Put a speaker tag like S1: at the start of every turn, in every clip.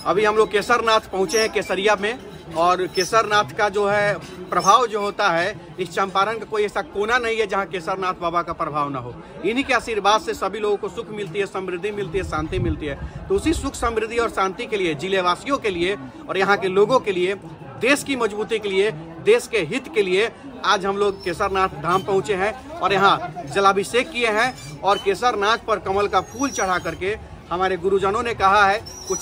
S1: अभी हम लोग केसरनाथ पहुंचे हैं केसरिया में, और केसरनाथ का जो है प्रभाव जो होता है, इस चंपारण का कोई ऐसा कोना नहीं है जहां केसरनाथ बाबा का प्रभाव ना हो। इन्हीं के आशीर्वाद से सभी लोगों को सुख मिलती है, समृद्धि मिलती है, शांति मिलती है। तो उसी सुख समृद्धि और शांति के लिए जिले वासियों के लिए और यहाँ के लोगों के लिए, देश की मजबूती के लिए, देश के हित के लिए आज हम लोग केसरनाथ धाम पहुंचे हैं और यहाँ जलाभिषेक किए हैं। और केसरनाथ पर कमल का फूल चढ़ा करके हमारे गुरुजनों ने कहा है, कुछ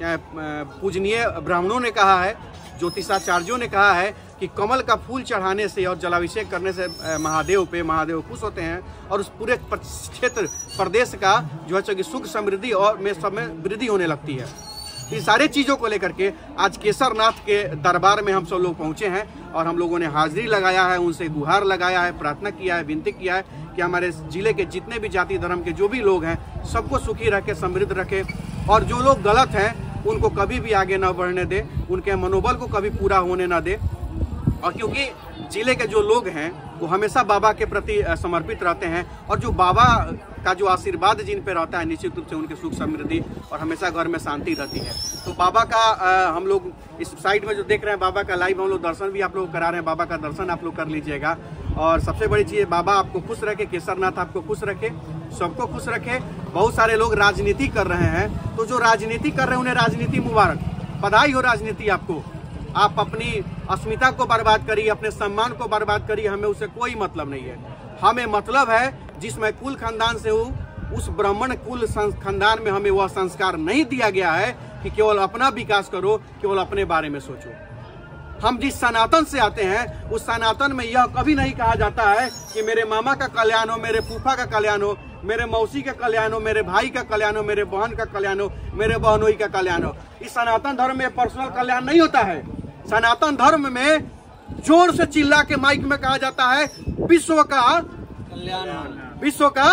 S1: पूजनीय ब्राह्मणों ने कहा है, ज्योतिषाचार्यों ने कहा है कि कमल का फूल चढ़ाने से और जलाभिषेक करने से महादेव खुश होते हैं और उस पूरे क्षेत्र प्रदेश का जो है सुख समृद्धि और में सब में वृद्धि होने लगती है। इन सारे चीज़ों को लेकर के आज केसरनाथ के दरबार में हम सब लोग पहुंचे हैं और हम लोगों ने हाजिरी लगाया है, उनसे गुहार लगाया है, प्रार्थना किया है, विनती किया है कि हमारे जिले के जितने भी जाति धर्म के जो भी लोग हैं सबको सुखी रखे, समृद्ध रखे, और जो लोग गलत हैं उनको कभी भी आगे ना बढ़ने दे, उनके मनोबल को कभी पूरा होने ना दे। और क्योंकि जिले के जो लोग हैं वो हमेशा बाबा के प्रति समर्पित रहते हैं, और जो बाबा का जो आशीर्वाद जिन पे रहता है निश्चित रूप से उनकी सुख समृद्धि और हमेशा घर में शांति रहती है। तो बाबा का हम लोग इस साइड में जो देख रहे हैं बाबा का लाइव हम लोग दर्शन भी आप लोग करा रहे हैं। बाबा का दर्शन आप लोग कर लीजिएगा। और सबसे बड़ी चीज़, बाबा आपको खुश रखे, केसरनाथ आपको खुश रखे, सबको खुश रखे। बहुत सारे लोग राजनीति कर रहे हैं, तो जो राजनीति कर रहे हैं उन्हें राजनीति मुबारक, बधाई हो राजनीति आपको। आप अपनी अस्मिता को बर्बाद करिए, अपने सम्मान को बर्बाद करिए, हमें उससे कोई मतलब नहीं है। हमें मतलब है जिस मैं कुल खानदान से हूँ उस ब्राह्मण कुल खानदान में हमें वह संस्कार नहीं दिया गया है कि केवल अपना विकास करो, केवल अपने बारे में सोचो। हम जिस सनातन से आते हैं उस सनातन में यह कभी नहीं कहा जाता है कि मेरे मामा का कल्याण हो, मेरे फूफा का कल्याण हो, मेरे मौसी का कल्याण हो, मेरे भाई का कल्याण हो, मेरे बहन का कल्याण हो, मेरे बहनोई का कल्याण हो। इस सनातन धर्म में पर्सनल कल्याण नहीं होता है। सनातन धर्म में जोर से चिल्ला के माइक में कहा जाता है विश्व का कल्याण, विश्व का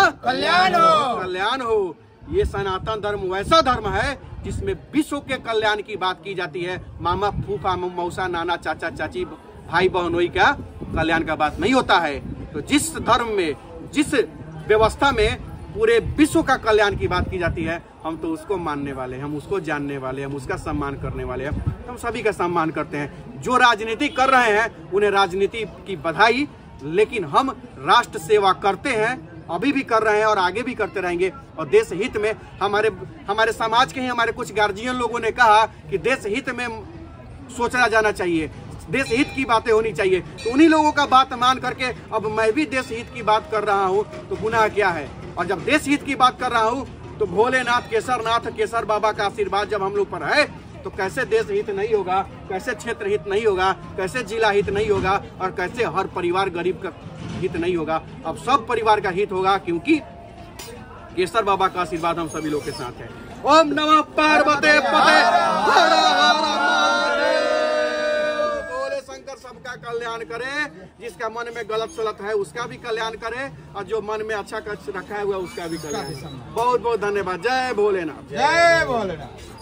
S1: कल्याण हो। ये सनातन धर्म वैसा धर्म है जिसमें विश्व के कल्याण की बात की जाती है। मामा, फूफा, मौसा, नाना, चाचा, चाची, भाई बहनोई का कल्याण का बात नहीं होता है। तो जिस धर्म में, जिस व्यवस्था में पूरे विश्व का कल्याण की बात की जाती है, हम तो उसको मानने वाले हैं, हम उसको जानने वाले हैं, हम उसका सम्मान करने वाले हैं। हम सभी का सम्मान करते हैं। जो राजनीति कर रहे हैं उन्हें राजनीति की बधाई, लेकिन हम राष्ट्र सेवा करते हैं, अभी भी कर रहे हैं और आगे भी करते रहेंगे। और देश हित में हमारे समाज के ही हमारे कुछ गार्जियन लोगों ने कहा कि देश हित में सोचा जाना चाहिए, देश हित की बातें होनी चाहिए। तो उन्हीं लोगों का बात मान करके अब मैं भी देश हित की बात कर रहा हूँ, तो गुनाह क्या है। और जब देश हित की बात कर रहा हूँ तो भोलेनाथ, केसरनाथ, केसर बाबा का आशीर्वाद जब हम लोग पर है तो कैसे देश हित नहीं होगा, कैसे क्षेत्र हित नहीं होगा, कैसे जिला हित नहीं होगा, और कैसे हर परिवार गरीब का हित नहीं होगा। अब सब परिवार का हित होगा, क्योंकि केसर बाबा का आशीर्वाद हम सभी लोग के साथ है। ओम नमः पार्वती पते, बोले शंकर सबका कल्याण करे। जिसका मन में गलत सलत है उसका भी कल्याण करे, और जो मन में अच्छा रखा हुआ उसका भी कल्याण। बहुत बहुत धन्यवाद। जय भोलेनाथ।
S2: जय भोलेनाथ।